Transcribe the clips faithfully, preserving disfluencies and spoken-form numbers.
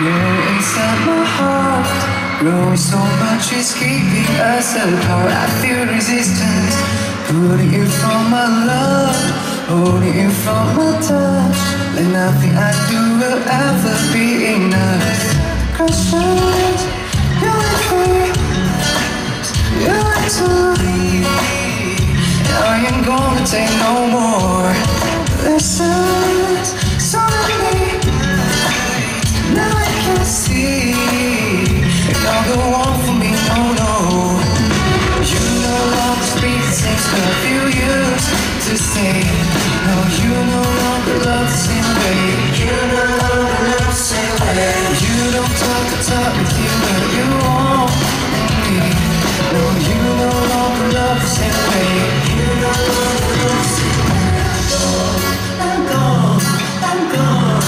You're inside my heart, growing so much it's keeping us apart. I feel resistance, pulling you from my love, holding you from my touch. And nothing I do will ever be enough. Questions, you're like free, you're like to. I am gonna take no more lessons. Suddenly, now I can see you're not the one for me, no, no. You no longer speak the same stuff you used to say. No, you no longer love the same way. You no longer love the same way. You don't talk the talk with you, but you want me. No, you no longer love the same way. You no longer love the same way. I'm gone, I'm gone.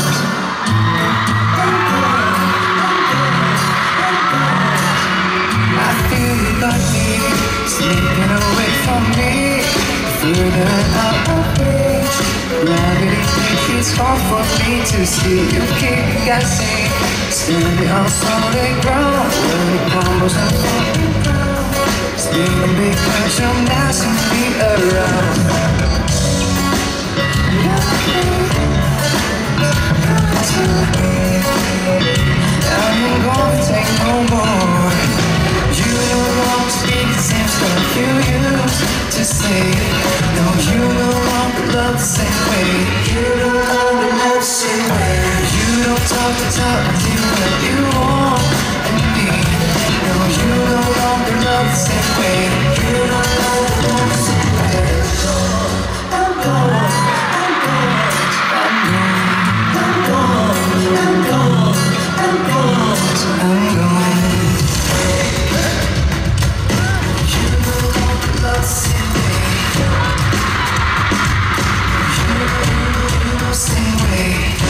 I feel you like me, slipping away from me, further out of reach. Gravity makes it hard for me to see. You keep guessing, standing on solid ground, when it crumbles and falling down. Spinning because you're messing me around. I ain't gonna take no more. You no longer speak the same stuff you used to say. No, you no longer love the same way. You no longer love the same way. You don't talk the talk until what you want and me. No, you no longer love the same way. You no longer love the same way. I'm gone, I'm gone, I'm gone, I'm gone, I'm gone, I'm gone. You no longer love the same way. You no the same way.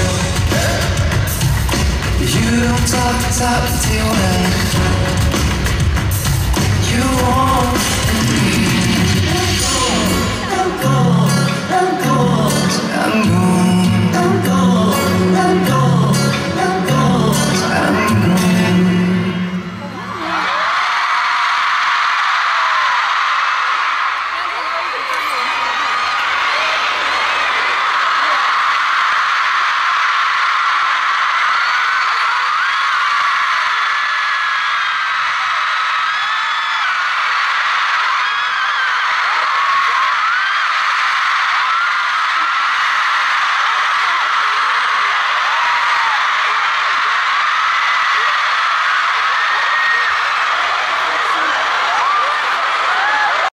You don't talk the talk until when you want.